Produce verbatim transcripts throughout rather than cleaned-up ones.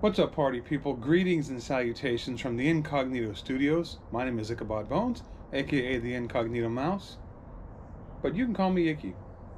What's up, party people? Greetings and salutations from the Incognito Studios. My name is Ichabod Bones, aka the Incognito Mouse, but you can call me Icky.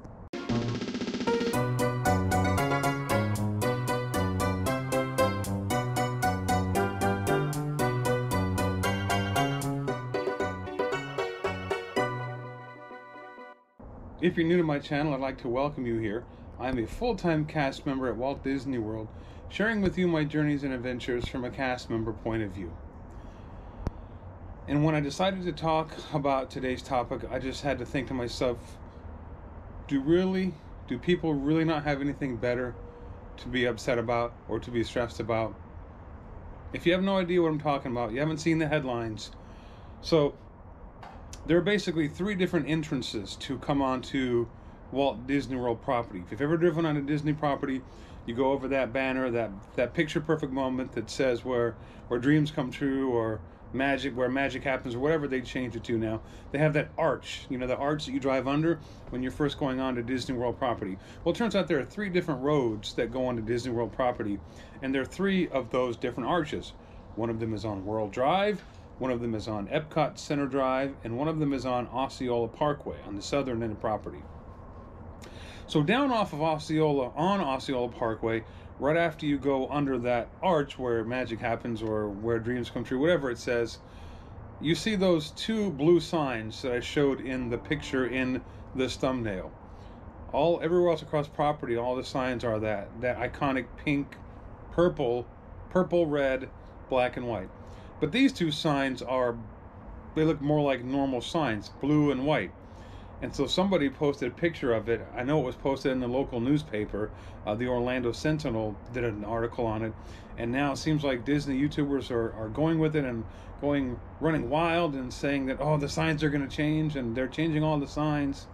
If you're new to my channel, I'd like to welcome you here. I'm a full-time cast member at Walt Disney World, sharing with you my journeys and adventures from a cast member point of view. And when I decided to talk about today's topic, I just had to think to myself, do really, do people really not have anything better to be upset about or to be stressed about? If you have no idea what I'm talking about, you haven't seen the headlines. So there are basically three different entrances to come onto Walt Disney World property. If you've ever driven on a Disney property, you go over that banner, that that picture perfect moment that says where where dreams come true, or magic, where magic happens, or whatever they changed it to now. They have that arch, you know, the arch that you drive under when you're first going on to Disney World property. Well, it turns out there are three different roads that go onto Disney World property, and there are three of those different arches. One of them is on World Drive, one of them is on Epcot Center Drive, and one of them is on Osceola Parkway on the southern end of property. So down off of Osceola, on Osceola Parkway, right after you go under that arch where magic happens or where dreams come true, whatever it says, you see those two blue signs that I showed in the picture in this thumbnail. All everywhere else across property, all the signs are that that iconic pink, purple, purple, red, black, and white. But these two signs are, they look more like normal signs, blue and white. And so somebody posted a picture of it. I know it was posted in the local newspaper. Uh, the Orlando Sentinel did an article on it. And now it seems like Disney YouTubers are, are going with it and going, running wild and saying that, oh, the signs are going to change and they're changing all the signs.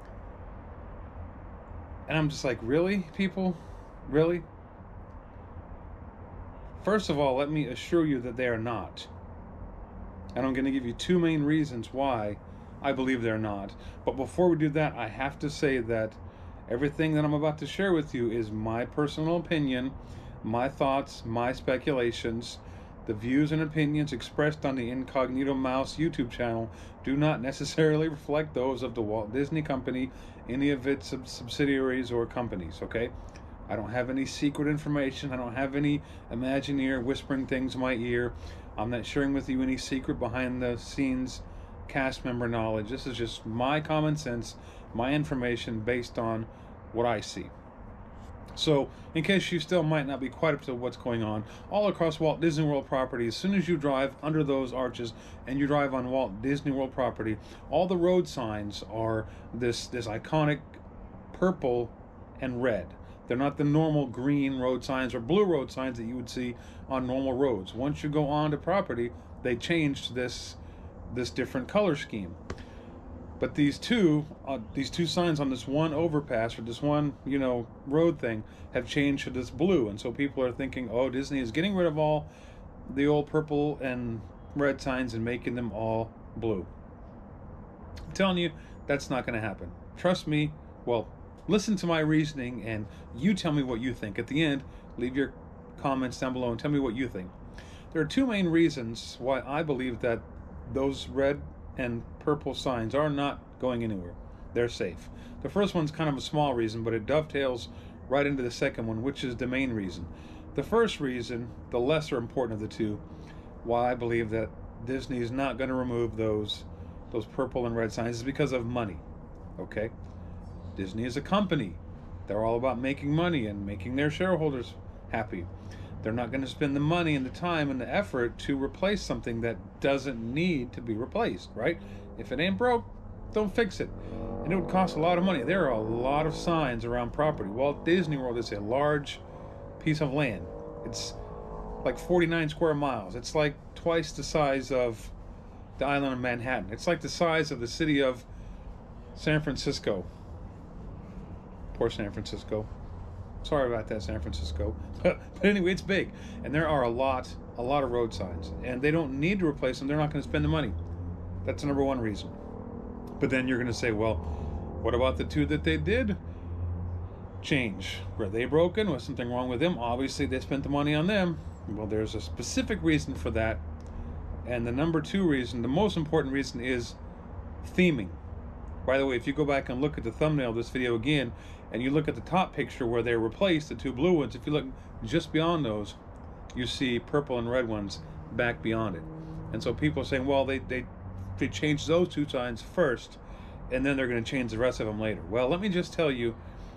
And I'm just like, really, people? Really? First of all, let me assure you that they are not. And I'm going to give you two main reasons why I believe they're not. But before we do that, I have to say that everything that I'm about to share with you is my personal opinion, my thoughts, my speculations. The views and opinions expressed on the Incognito Mouse YouTube channel do not necessarily reflect those of the Walt Disney Company, any of its sub subsidiaries or companies, okay? I don't have any secret information. I don't have any Imagineer whispering things in my ear. I'm not sharing with you any secret behind the scenes cast member knowledge. This is just my common sense, my information based on what I see. So, in case you still might not be quite up to what's going on, all across Walt Disney World property, as soon as you drive under those arches and you drive on Walt Disney World property, all the road signs are this, this iconic purple and red. They're not the normal green road signs or blue road signs that you would see on normal roads. Once you go onto property, they changed this this different color scheme. But these two uh, these two signs on this one overpass or this one, you know, road thing have changed to this blue. And so people are thinking, oh, Disney is getting rid of all the old purple and red signs and making them all blue. I'm telling you, that's not going to happen. Trust me. Well, listen to my reasoning and you tell me what you think. At the end, leave your comments down below and tell me what you think. There are two main reasons why I believe that those red and purple signs are not going anywhere. They're safe. The first one's kind of a small reason, but it dovetails right into the second one, which is the main reason. The first reason, the lesser important of the two, why I believe that Disney is not going to remove those those purple and red signs is because of money. Okay? Disney is a company. They're all about making money and making their shareholders happy. They're not going to spend the money and the time and the effort to replace something that doesn't need to be replaced, right? If it ain't broke, don't fix it. And it would cost a lot of money. There are a lot of signs around property. Walt Disney World is a large piece of land. It's like forty-nine square miles. It's like twice the size of the island of Manhattan. It's like the size of the city of San Francisco. Poor San Francisco. Sorry about that, San Francisco. But anyway, it's big. And there are a lot, a lot of road signs. And they don't need to replace them. They're not going to spend the money. That's the number one reason. But then you're going to say, well, what about the two that they did change. Were they broken? Was something wrong with them? Obviously, they spent the money on them. Well, there's a specific reason for that. And the number two reason, the most important reason, is theming. By the way, if you go back and look at the thumbnail of this video again, and you look at the top picture where they replaced the two blue ones, if you look just beyond those, you see purple and red ones back beyond it. And so people are saying, well, they, they, they changed those two signs first, and then they're going to change the rest of them later. Well, let me just tell you,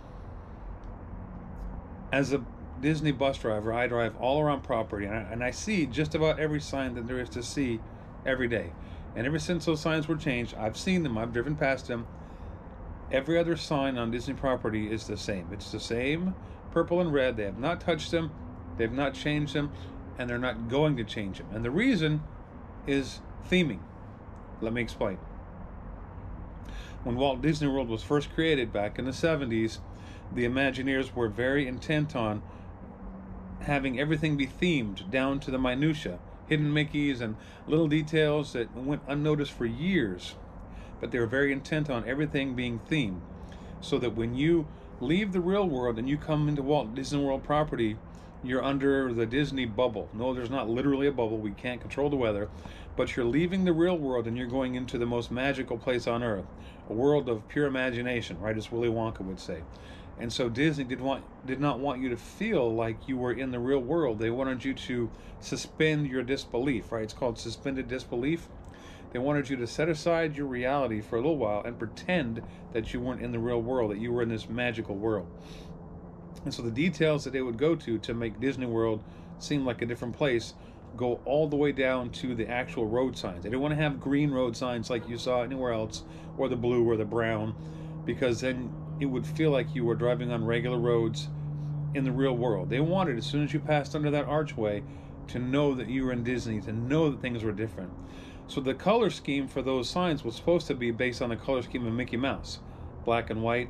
as a Dizzney bus driver, I drive all around property, and I, and I see just about every sign that there is to see every day. And ever since those signs were changed, I've seen them, I've driven past them. Every other sign on Dizzney property is the same. It's the same purple and red. They have not touched them, they've not changed them, and they're not going to change them. And the reason is theming. Let me explain. When Walt Disney World was first created back in the seventies, the Imagineers were very intent on having everything be themed down to the minutia. Hidden Mickeys and little details that went unnoticed for years. But they were very intent on everything being themed. So that when you leave the real world and you come into Walt Disney World property, you're under the Disney bubble. No, there's not literally a bubble. We can't control the weather. But you're leaving the real world and you're going into the most magical place on earth. A world of pure imagination, right, as Willy Wonka would say. And so Disney did want did not want you to feel like you were in the real world. They wanted you to suspend your disbelief, right? It's called suspended disbelief. They wanted you to set aside your reality for a little while and pretend that you weren't in the real world, that you were in this magical world. And so the details that they would go to to make Disney World seem like a different place go all the way down to the actual road signs. They didn't want to have green road signs like you saw anywhere else, or the blue or the brown, because then it would feel like you were driving on regular roads in the real world. They wanted, as soon as you passed under that archway, to know that you were in Disney, to know that things were different. So the color scheme for those signs was supposed to be based on the color scheme of Mickey Mouse. Black and white,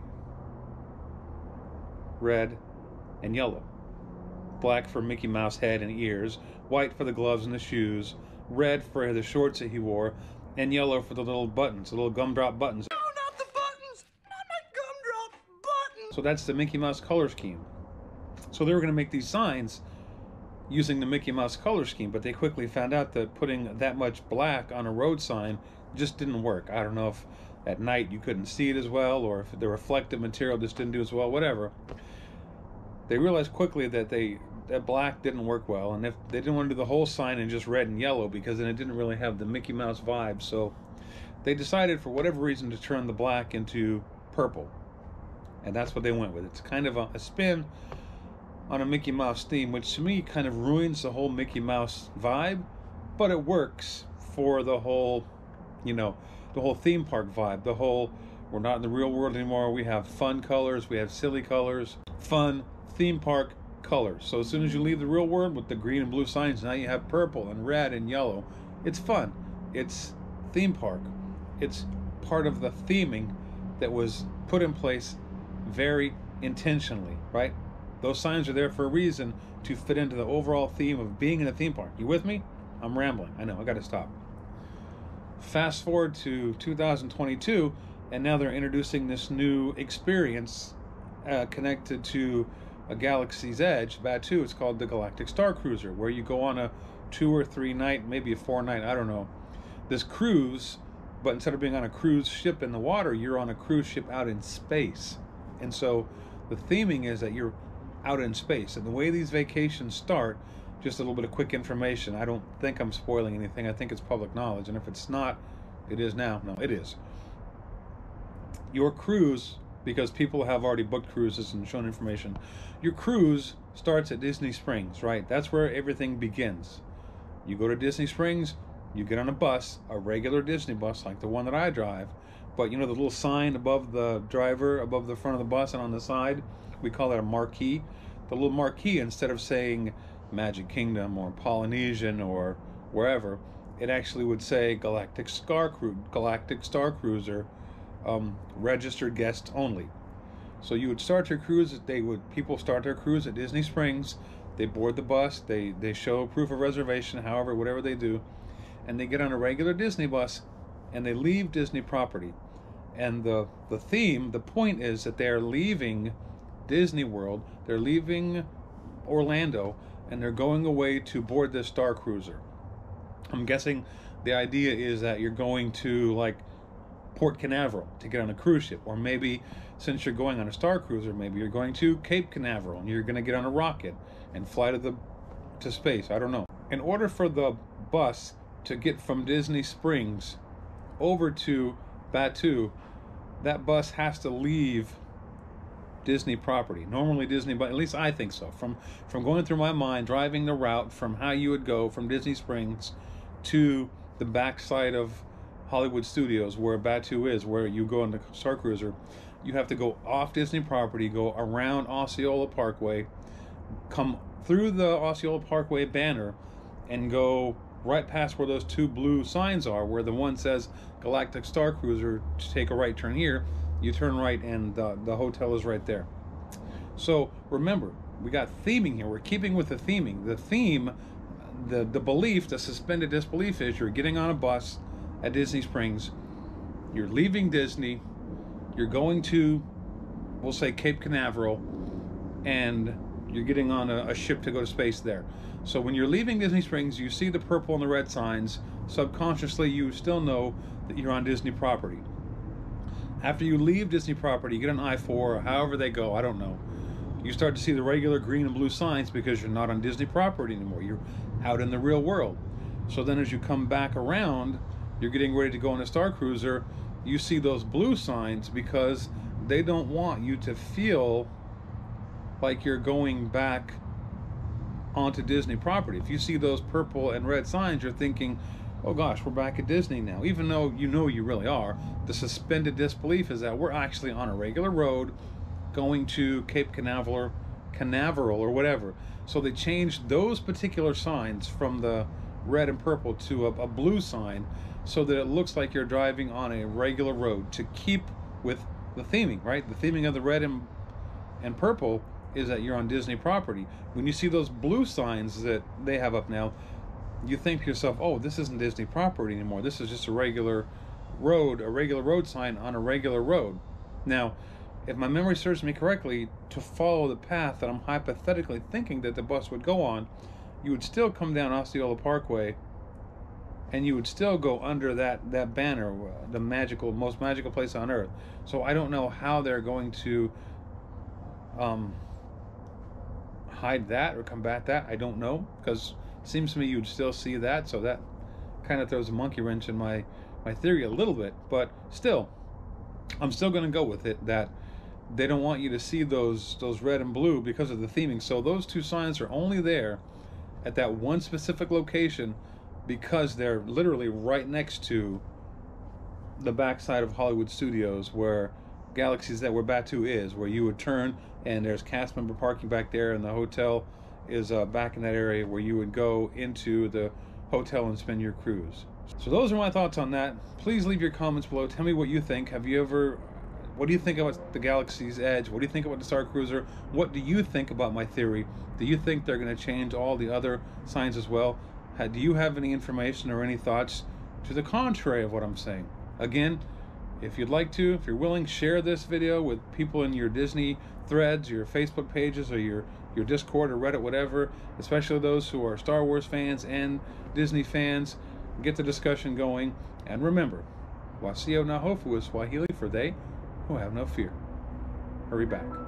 red, and yellow. Black for Mickey Mouse head and ears, white for the gloves and the shoes, red for the shorts that he wore, and yellow for the little buttons, the little gumdrop buttons. No, not the buttons! Not my gumdrop buttons! So that's the Mickey Mouse color scheme. So they were going to make these signs using the Mickey Mouse color scheme, but they quickly found out that putting that much black on a road sign just didn't work. I don't know if at night you couldn't see it as well, or if the reflective material just didn't do as well, whatever. They realized quickly that they that black didn't work well, and if they didn't want to do the whole sign in just red and yellow, because then it didn't really have the Mickey Mouse vibe. So they decided, for whatever reason, to turn the black into purple, and that's what they went with. It's kind of a, a spin on a Mickey Mouse theme, which to me kind of ruins the whole Mickey Mouse vibe, but it works for the whole, you know, the whole theme park vibe. The whole, we're not in the real world anymore. We have fun colors. We have silly colors. Fun theme park colors. So as soon as you leave the real world with the green and blue signs, now you have purple and red and yellow. It's fun. It's theme park. It's part of the theming that was put in place very intentionally, right? Those signs are there for a reason, to fit into the overall theme of being in a theme park. You with me? I'm rambling. I know, I gotta stop. Fast forward to two thousand twenty-two, and now they're introducing this new experience uh, connected to a Galaxy's Edge, Batuu. It's called the Galactic Star Cruiser, where you go on a two or three night, maybe a four night, I don't know, this cruise, but instead of being on a cruise ship in the water, you're on a cruise ship out in space. And so the theming is that you're out in space. And the way these vacations start, just a little bit of quick information. I don't think I'm spoiling anything. I think it's public knowledge. And if it's not, it is now. No, it is. Your cruise, because people have already booked cruises and shown information, your cruise starts at Disney Springs, right? That's where everything begins. You go to Disney Springs, you get on a bus, a regular Disney bus like the one that I drive, but you know the little sign above the driver, above the front of the bus and on the side, we call that a marquee. The little marquee, instead of saying Magic Kingdom or Polynesian or wherever, it actually would say Galactic Star Cru- Galactic Star Cruiser, um, registered guests only. So you would start your cruise. They would people start their cruise at Disney Springs. They board the bus. They they show proof of reservation, however, whatever they do, and they get on a regular Disney bus, and they leave Disney property. And the the theme, the point is that they are leaving Disney World. They're leaving Orlando, and they're going away to board this Star Cruiser. I'm guessing the idea is that you're going to, like, Port Canaveral to get on a cruise ship, or maybe since you're going on a Star Cruiser, maybe you're going to Cape Canaveral and you're going to get on a rocket and fly to the to space. I don't know. In order for the bus to get from Disney Springs over to Batuu, that bus has to leave Disney property. Normally Disney, but at least I think so. From from going through my mind, driving the route from how you would go from Disney Springs to the backside of Hollywood Studios, where Batuu is, where you go on the Star Cruiser, you have to go off Disney property, go around Osceola Parkway, come through the Osceola Parkway banner, and go right past where those two blue signs are, where the one says Galactic Star Cruiser, to take a right turn here. You turn right and the, the hotel is right there. So remember, we got theming here. We're keeping with the theming. The theme, the, the belief, the suspended disbelief is you're getting on a bus at Disney Springs, you're leaving Disney, you're going to, we'll say, Cape Canaveral, and you're getting on a, a ship to go to space there. So when you're leaving Disney Springs, you see the purple and the red signs. Subconsciously, you still know that you're on Disney property. After you leave Disney property, you get on I four, or however they go, I don't know. You start to see the regular green and blue signs because you're not on Disney property anymore. You're out in the real world. So then as you come back around, you're getting ready to go on a Star Cruiser, you see those blue signs because they don't want you to feel like you're going back onto Disney property. If you see those purple and red signs, you're thinking, oh gosh, we're back at Disney now. Even though you know you really are, the suspended disbelief is that we're actually on a regular road going to Cape Canaveral, Canaveral or whatever. So they changed those particular signs from the red and purple to a, a blue sign so that it looks like you're driving on a regular road to keep with the theming, right? The theming of the red and, and purple is that you're on Disney property. When you see those blue signs that they have up now, you think to yourself, oh, this isn't Disney property anymore. This is just a regular road, a regular road sign on a regular road. Now, if my memory serves me correctly, to follow the path that I'm hypothetically thinking that the bus would go on, you would still come down Osceola Parkway, and you would still go under that, that banner, the magical, most magical place on earth. So I don't know how they're going to um, hide that or combat that. I don't know, because it seems to me you'd still see that, so that kind of throws a monkey wrench in my, my theory a little bit. But still, I'm still going to go with it that they don't want you to see those those red and blue because of the theming. So those two signs are only there at that one specific location because they're literally right next to the backside of Hollywood Studios, where Galaxy's that where Batuu is, where you would turn and there's cast member parking back there, and the hotel is uh, back in that area where you would go into the hotel and spend your cruise. So those are my thoughts on that. Please leave your comments below. Tell me what you think. Have you ever, what do you think about the Galaxy's Edge? What do you think about the Star Cruiser? What do you think about my theory? Do you think they're going to change all the other signs as well? Do you have any information or any thoughts to the contrary of what I'm saying? Again, if you'd like to, if you're willing, share this video with people in your Disney threads, your Facebook pages, or your, your Discord or Reddit, whatever, especially those who are Star Wars fans and Disney fans. Get the discussion going. And remember, Wasio na hofu is Swahili for they who have no fear. Hurry back.